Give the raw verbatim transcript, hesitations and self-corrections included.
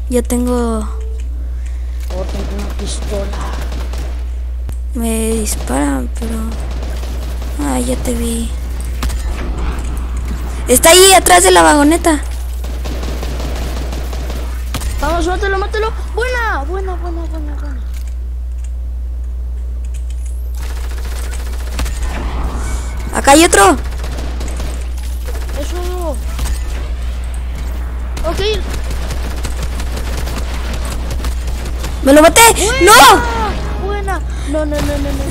Yo tengo... Oh, tengo una pistola. Me disparan, pero... Ah, ya te vi. Está ahí atrás de la vagoneta. Vamos, mátalo, mátalo. Buena, buena, buena, buena, buena. Acá hay otro. Eso. Ok. Me lo maté. Buena, ¡No! buena. No, no, no, no, no.